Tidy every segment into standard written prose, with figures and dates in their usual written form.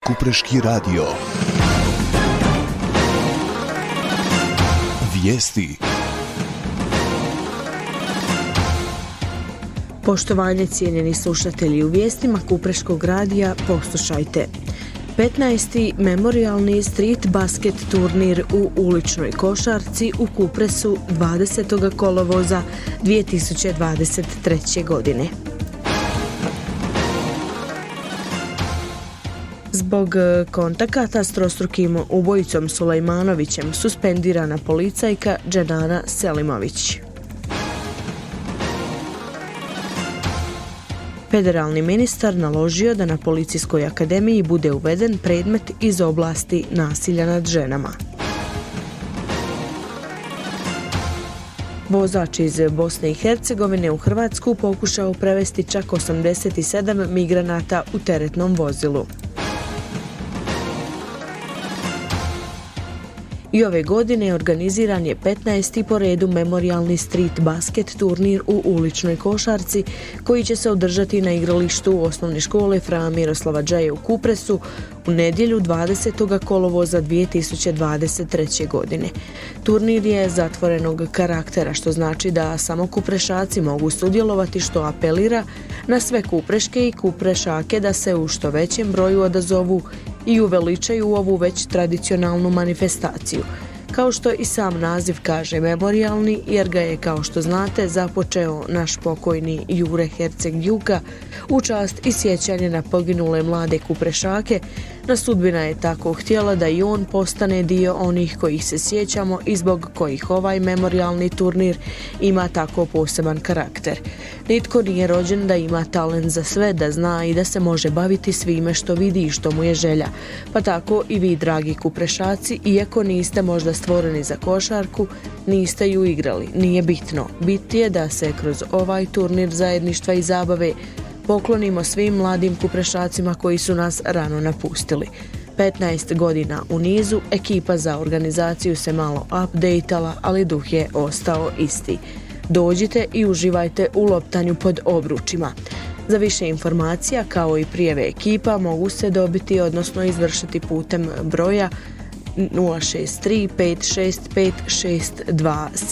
Kupreški radio. Vijesti. Poštovanje, cijenjeni slušatelji, u vijestima Kupreškog radija poslušajte. 15. memorijalni street basket turnir u uličnoj košarci u Kupresu 20. kolovoza 2023. godine. Zbog kontakata s trostrukim ubojicom Sulejmanovićem suspendirana policajka Dženana Selimović. Federalni ministar naložio da na Policijskoj akademiji bude uveden predmet iz oblasti nasilja nad ženama. Vozač iz Bosne i Hercegovine u Hrvatsku pokušao prevesti čak 87 migranata u teretnom vozilu. I ove godine organiziran je 15. po redu memorijalni street basket turnir u uličnoj košarci koji će se održati na igralištu osnovne škole Fra Miroslava Džaje u Kupresu u nedjelju 20. kolovoza 2023. godine. Turnir je zatvorenog karaktera, što znači da samo Kuprešaci mogu sudjelovati, što apelira na sve Kupreške i Kuprešake da se u što većem broju odazovu i uveličaju ovu već tradicionalnu manifestaciju. Kao što i sam naziv kaže, memorijalni, jer ga je, kao što znate, započeo naš pokojni Jure Herceg-Juka u čast i sjećanje na poginule mlade Kuprešake, no sudbina je tako htjela da i on postane dio onih kojih se sjećamo i zbog kojih ovaj memorijalni turnir ima tako poseban karakter. Nitko nije rođen da ima talent za sve, da zna i da se može baviti svime što vidi i što mu je želja. Pa tako i vi, dragi Kuprešaci, iako niste možda stvoreni za košarku, niste ju igrali. Nije bitno. Bit je da se kroz ovaj turnir zajedništva i zabave poklonimo svim mladim Kuprešacima koji su nas rano napustili. 15 godina u nizu, ekipa za organizaciju se malo updateala, ali duh je ostao isti. Dođite i uživajte u loptanju pod obručima. Za više informacija, kao i prijave ekipa, mogu se dobiti, odnosno izvršiti putem broja 063 565 627.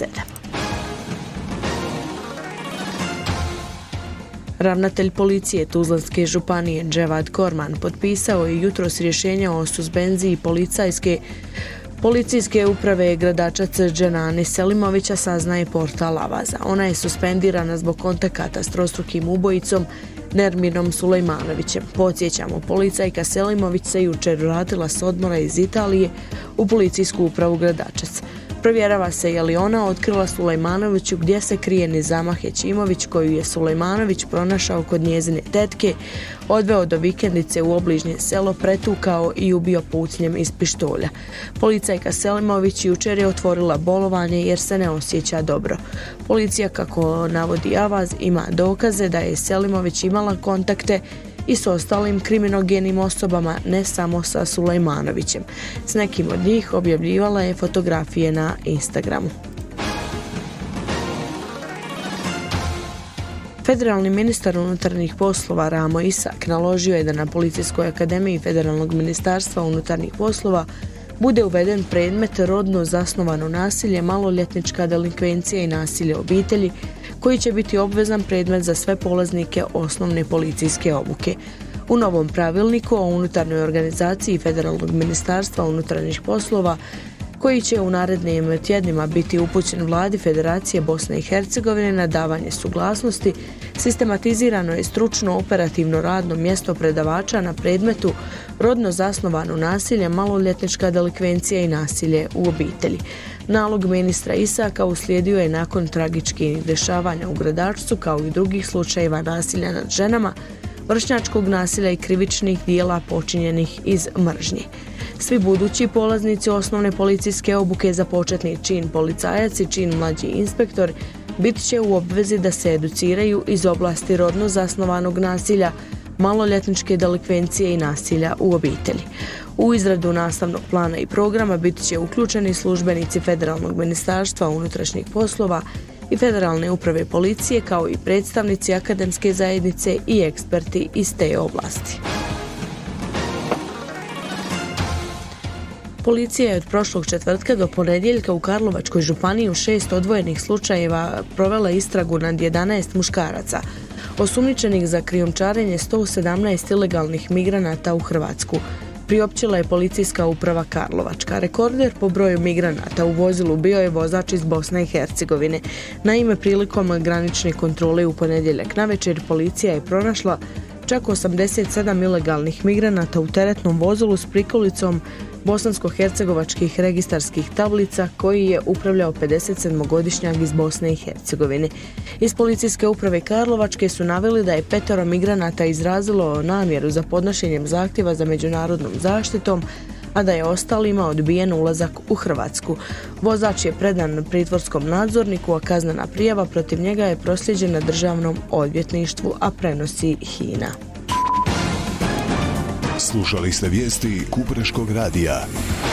Ravnatelj policije Tuzlanske županije Dževad Korman potpisao je jutros rješenje o suspenziji Policijske uprave Gradačac Dženane Selimovića, saznaje portal Avaza. Ona je suspendirana zbog kontakata s trostrukim ubojicom Nerminom Sulejmanovićem. Podsjećamo, policajka Selimović se jučer vratila s odmora iz Italije u policijsku upravu Gradačac. Provjerava se je li ona otkrila Sulejmanoviću gdje se krije Nizama Hećimović, koju je Sulejmanović pronašao kod njezine tetke, odveo do vikendice u obližnje selo, pretukao i ubio pucnjem iz pištolja. Policajka Selimović jučer je otvorila bolovanje jer se ne osjeća dobro. Policija, kako navodi Avaz, ima dokaze da je Selimović imala kontakte i s ostalim kriminogenim osobama, ne samo sa Sulejmanovićem. S nekim od njih objavljivala je fotografije na Instagramu. Federalni ministar unutarnjih poslova Ramo Isak naložio je da na Policijskoj akademiji Federalnog ministarstva unutarnjih poslova bude uveden predmet rodno zasnovano nasilje, maloljetnička delikvencija i nasilje u obitelji, koji će biti obvezan predmet za sve polaznike osnovne policijske obuke. U novom pravilniku o unutarnjoj organizaciji Federalnog ministarstva unutarnjih poslova, koji će u narednim tjednima biti upućen Vladi Federacije Bosne i Hercegovine na davanje suglasnosti, sistematizirano je stručno operativno radno mjesto predavača na predmetu rodno zasnovano nasilje, maloljetnička delikvencija i nasilje u obitelji. Nalog ministra Isaka uslijedio je nakon tragičkih dešavanja u Gradačcu, kao i drugih slučajeva nasilja nad ženama, vršnjačkog nasilja i krivičnih dijela počinjenih iz mržnje. Svi budući polaznici osnovne policijske obuke za početni čin policajac i čin mlađi inspektor bit će u obvezi da se educiraju iz oblasti rodno zasnovanog nasilja, maloljetničke delikvencije i nasilja u obitelji. U izradu nastavnog plana i programa bit će uključeni službenici Federalnog ministarstva unutrašnjih poslova i Federalne uprave policije, kao i predstavnici akademske zajednice i eksperti iz te oblasti. Policija je od prošlog četvrtka do ponedjeljka u Karlovačkoj županiji u 6 odvojenih slučajeva provela istragu nad 11 muškaraca, osumnjičenih za krijumčarenje 117 ilegalnih migranata u Hrvatsku. Priopćila je policijska uprava Karlovačka. Rekorder po broju migranata u vozilu bio je vozač iz Bosne i Hercegovine. Naime, prilikom granične kontrole u ponedjeljak navečer policija je pronašla čak 87 ilegalnih migranata u teretnom vozilu s prikolicom bosansko-hercegovačkih registarskih tablica koji je upravljao 57-godišnjak iz Bosne i Hercegovine. Iz policijske uprave Karlovačke su naveli da je 5 migranata izrazilo namjeru za podnošenjem zahtjeva za međunarodnom zaštitom, a da je ostalima odbijen ulazak u Hrvatsku. Vozač je predan pritvorskom nadzorniku, a kaznena prijava protiv njega je proslijeđena Državnom odvjetništvu, a prenosi HINA. Slušali ste vijesti Kupreškog radija.